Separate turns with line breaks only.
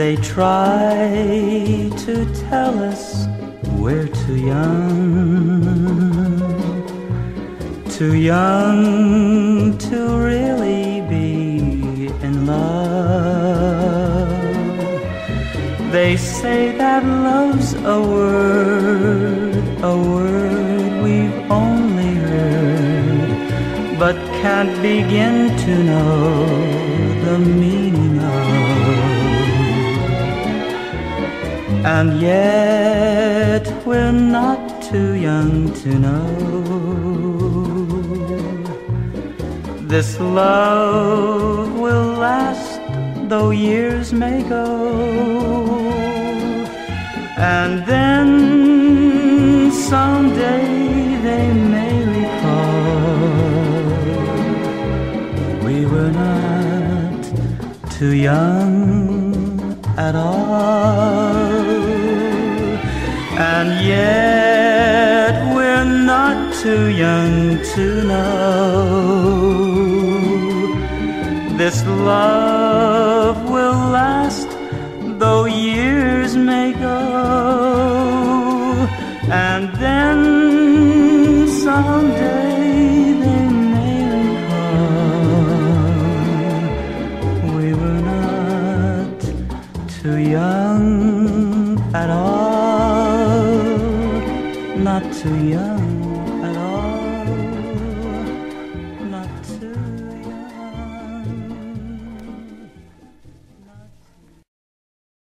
They try to tell us we're too young to really be in love. They say that love's a word we've only heard, but can't begin to know the meaning of. And yet we're not too young to know this love will last though years may go. And then someday they may recall we were not too young at all. And yet we're not too young to know this love will last though years may go. And then someday they may recall we were not too young at all, not too young